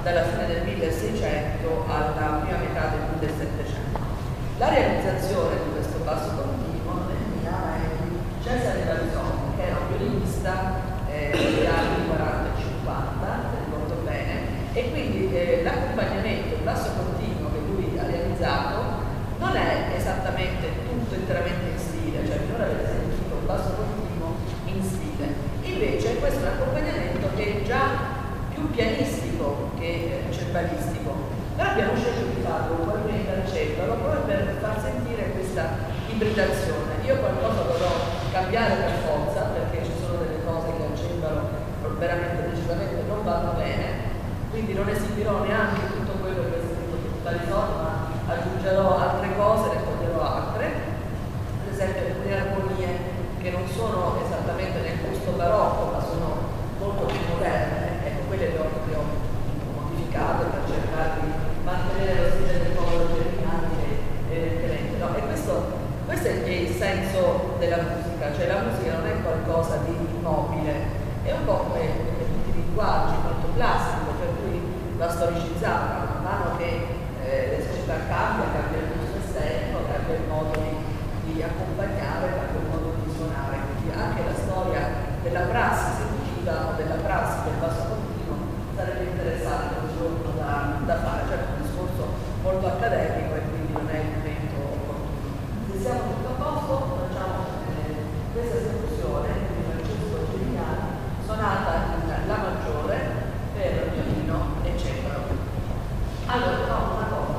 dalla fine del 1600 alla prima metà del 1700. La realizzazione di questo basso continuo è mia di Cesare Dalzoni, che era un violinista degli anni 40 e 50, se ricordo bene, e quindi l'accompagnamento, il basso continuo che lui ha realizzato non è esattamente tutto interamente in stile, cioè finora avete sentito un basso continuo in stile, invece questo è un accompagnamento che è già più pianistico che cembalistico. Noi abbiamo scelto di farlo ugualmente al cembalo proprio per far sentire questa ibridazione. Io qualcosa dovrò cambiare per forza, perché ci sono delle cose che al cembalo veramente decisamente non vanno bene, quindi non esibirò neanche tutto quello che ho sentito tutta di solito, ma aggiungerò altre cose, ne toglierò altre, ad esempio alcune armonie che non sono esattamente nel gusto barocco, ma sono molto più moderne, ecco, quelle le ho modificate per cercare di mantenere lo stile del popolo germinante e tenente. No, e questo è il senso della musica, cioè la musica non è qualcosa di immobile, è un po' come tutti i linguaggi, molto classico, per cui va storicizzata, man mano che le società cambia il gusto estetico, cambia il modo di accompagnare, cambia il modo di suonare, quindi anche la storia della prassi esecutiva o della prassi del basso continuo sarebbe interessante un giorno da fare, cioè un discorso molto accademico e quindi non è il momento opportuno. Se siamo tutto a posto, facciamo questa esecuzione di Francesco Gimignani, sonata in La maggiore per violino e cembalo. Allora, no, una cosa,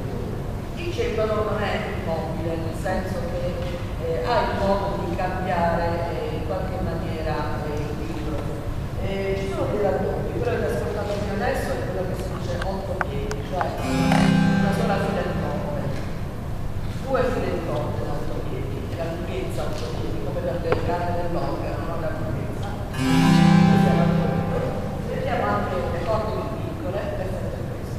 il cembalo non è immobile, nel senso che ha il modo di cambiare in qualche maniera il libro. Ci sono dei raddoppi, quello che ascoltato fino adesso è quello che si dice 8 piedi, cioè una sola fila di note, 2 file di note da 8 piedi, e la lunghezza 8 piedi, come per le grandi dell'opera, non la lunghezza. Vediamo anche le corde più piccole, perfetto questo.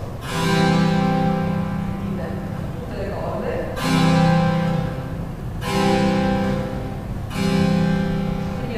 Tutte le corde. Quindi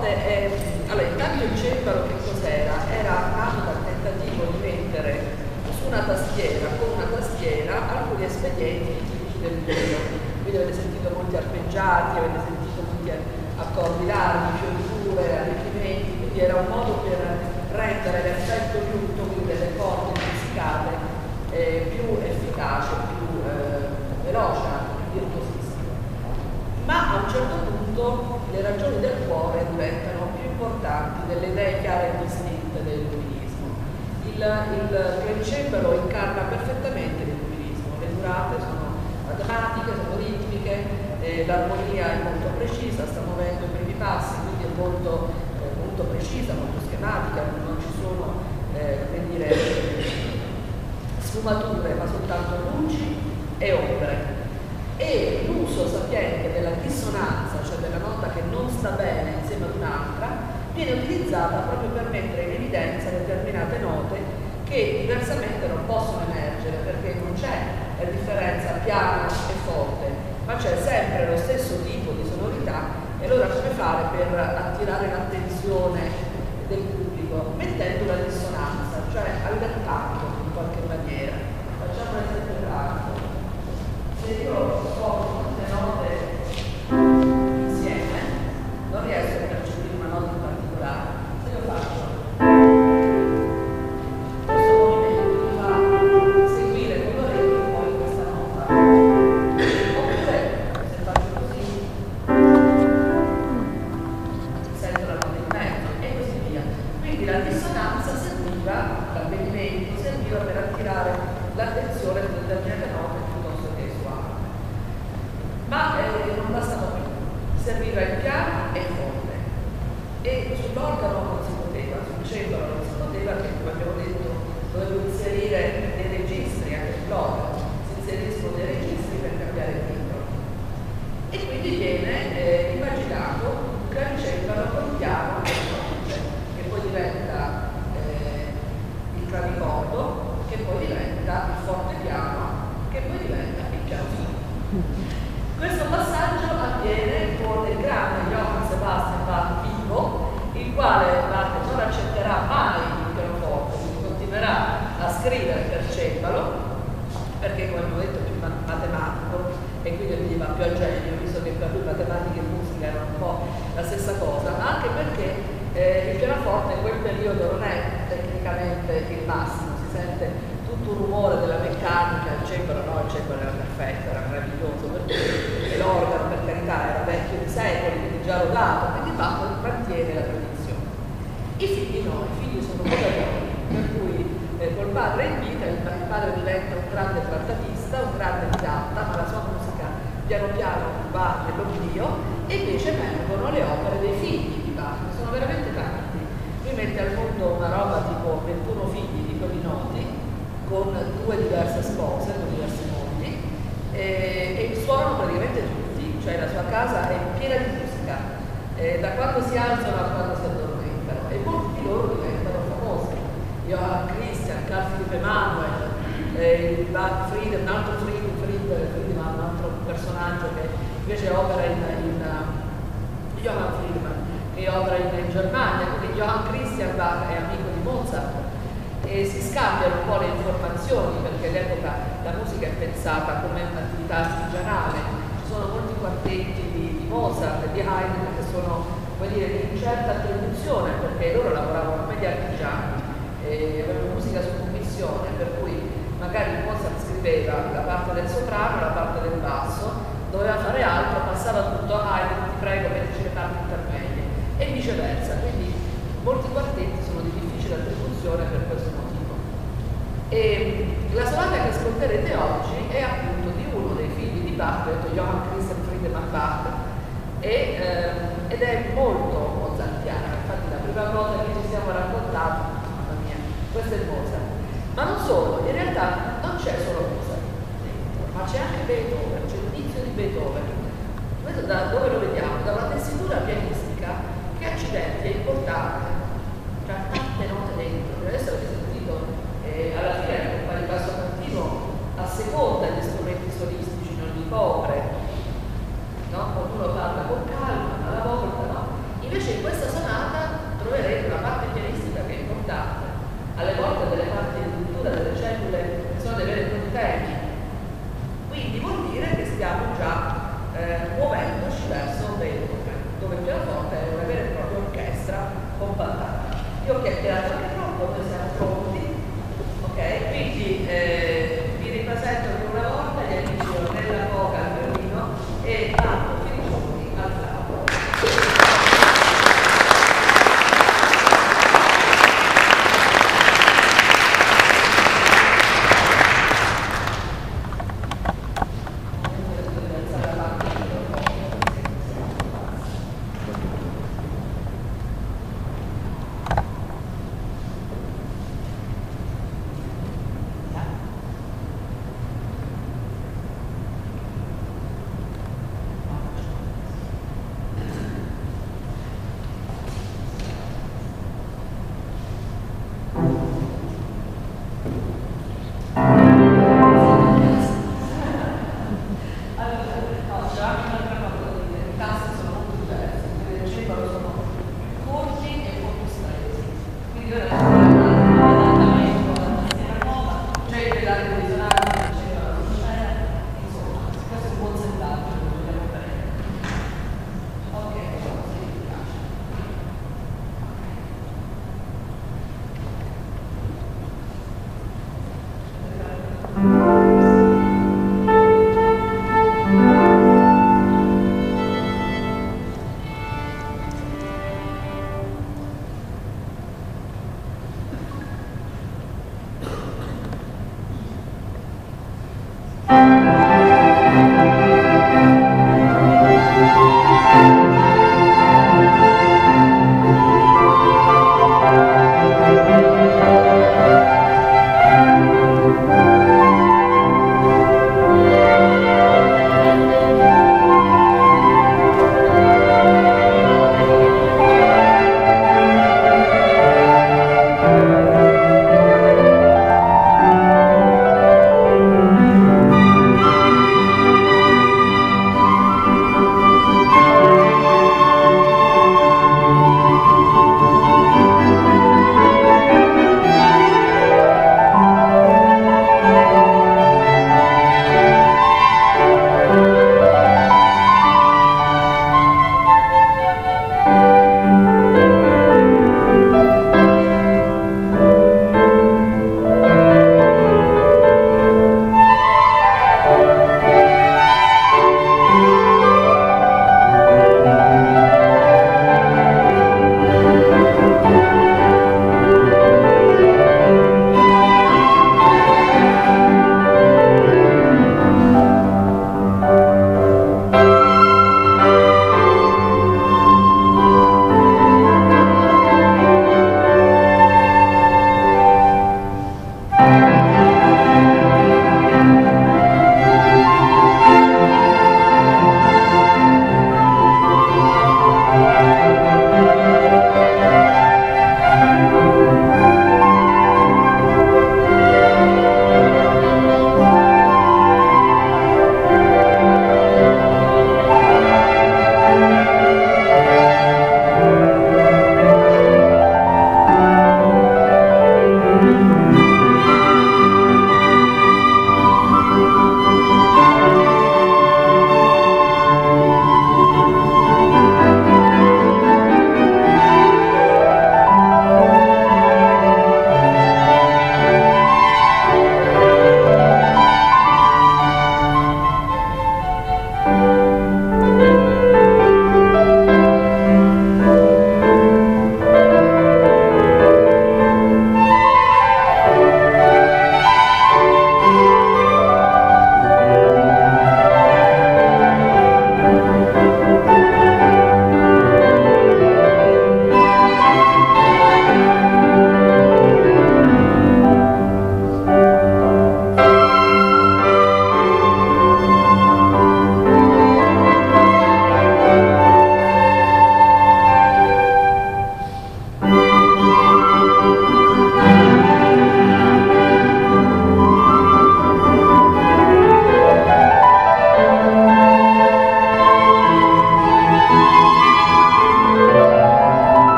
allora, intanto il cembalo che cos'era? Era nato dal tentativo di mettere su una tastiera, con una tastiera, alcuni espedienti tipici del lido. Quindi avete sentito molti arpeggiati, avete sentito molti accordi larghi, fioriture, arricchimenti, quindi era un modo per rendere l'effetto liuto, quindi delle corde musicate, più efficace, più veloce, più virtuosissimo. Ma a un certo punto le ragioni del cuore diventano più importanti delle idee chiare e distinte del luminismo. Il cembalo incarna perfettamente l'illuminismo, le durate sono matematiche, sono ritmiche, l'armonia è molto precisa, sta muovendo i primi passi, quindi è molto precisa, molto schematica, non ci sono come dire, sfumature, ma soltanto luci e ombre. E l'uso sapiente della dissonanza, cioè della nota che non sta bene insieme ad un'altra, viene utilizzata proprio per mettere in evidenza determinate note che diversamente non possono emergere, perché non c'è la differenza piano e forte, ma c'è sempre lo stesso tipo di sonorità. E allora come fare per attirare l'attenzione del pubblico? Mettendo la dissonanza, cioè allentando in qualche maniera. Facciamo un esempio pratico. Se io suono le note insieme, non riesco a percepire una nota in particolare. Se io faccio questo movimento mi fa seguire con l'orecchio poi questa nota. Oppure se faccio così sento la nota in mezzo e così via. Quindi la dissonanza serviva, l'avvenimento serviva per attirare l'attenzione su determinate note piuttosto che suave. Ma non bastava più, serviva il piano e il forte. E sull'organo non si poteva, sul cembalo non si poteva, perché come abbiamo detto dovevo inserire dei registri anche sull'organo, si inseriscono dei registri per cambiare il timbro. E quindi viene immaginato un clavicembalo con piano e forte, che poi diventa il clavicordo, che poi diventa il forte piano, che poi diventa il pianoforte. Questo passaggio avviene con il grande Johann Sebastian Bach vivo, il quale Bach non accetterà mai il pianoforte, quindi continuerà a scrivere per cembalo, perché come abbiamo detto è più matematico e quindi gli va più al genio, visto che per lui matematica e musica erano un po' la stessa cosa, ma anche perché il pianoforte in quel periodo non è tecnicamente il massimo, si sente tutto un rumore della meccanica, il cembalo no, il cembalo era perfetto, era meraviglioso, e l'organo per carità era vecchio di secoli, quindi già rodato, quindi Bach mantiene la tradizione. I figli no, i figli sono modelli, per cui col padre in vita il padre diventa un grande trattatista, un grande didatta, ma la sua musica piano piano va nell'oblio, e invece emergono le opere dei figli di Bach, che sono veramente tanti. Lui mette al mondo una roba tipo 21 figli di quelli noti, con 2 diverse spose, 2 diversi mogli, e suonano praticamente tutti, cioè la sua casa è piena di musica, da quando si alzano a quando si addormentano, e molti di loro diventano famosi. Johann Christian, Carl Philipp Emanuel, un altro Friedemann, un altro personaggio che invece opera Johann Friedemann, che opera in Germania, quindi Johann Christian Bach è amico di Mozart, e si scambiano un po' le informazioni, perché all'epoca la musica è pensata come un'attività artigianale. Ci sono molti quartetti di Mozart e di Haydn che sono, come dire, di incerta attribuzione, perché loro lavoravano come gli artigiani e avevano musica su commissione, per cui magari Mozart scriveva la parte del soprano, la parte del basso, doveva fare altro, passava tutto a Haydn, ti prego, mettici le parti intermedie, e viceversa. Quindi molti quartetti sono di difficile attribuzione per questo motivo. E la sonata che ascolterete oggi è appunto di uno dei figli di Bach, detto Johann Christian Friedemann Bach, ed è molto mozartiana. Infatti la prima cosa che ci siamo raccontati, mamma mia, questo è il Mozart. Ma non solo, in realtà non c'è solo Mozart dentro, ma c'è anche Beethoven, c'è l'inizio di Beethoven. Questo da dove lo vediamo? Da una tessitura pianistica che accidenti è importante, cioè tante note dentro. Adesso avete sentito, alla fine il compagno basso continuo a seconda gli strumenti solistici non li copre, no? Qualcuno parla con calma, alla volta no. Invece in questa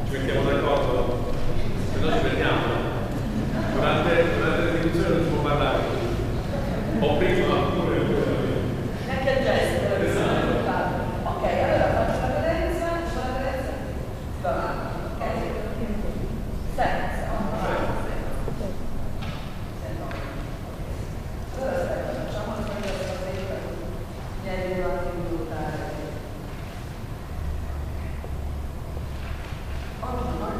ci mettiamo d'accordo, se no ci perdiamo. Durante l'esecuzione non si può parlare. Ho preso la pure. Neanche il gesto. Esatto. Ok, allora faccio la cadenza, si va avanti. Ok? Senza. Allora aspetta, facciamo la cosa mi hai arrivato a buttare. Oh, no,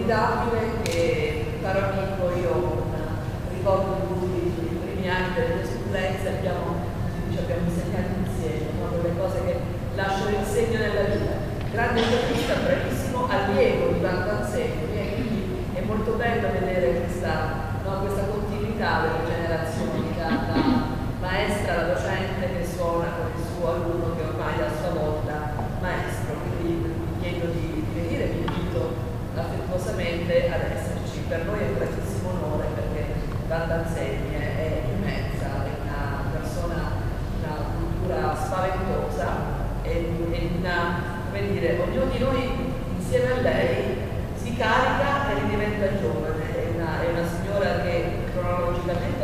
formidabile che, caro amico, io ricordo di lui i primi anni delle supplenze abbiamo insegnato insieme, una delle cose che lasciano il segno nella vita. Grande giornalista, bravissimo, allievo di Vantanzegni, e quindi è molto bello vedere questa continuità delle generazioni, dalla maestra alla docente che suona con il suo alunno che ormai è a sua volta maestro. Quindi vi chiedo di venire, vi invito affettuosamente ad esserci. Per noi è un grandissimo onore perché Vantanzegni è immensa, è una persona, una cultura spaventosa e una, come dire, ognuno di noi insieme a lei si carica e ridiventa giovane. È una signora che cronologicamente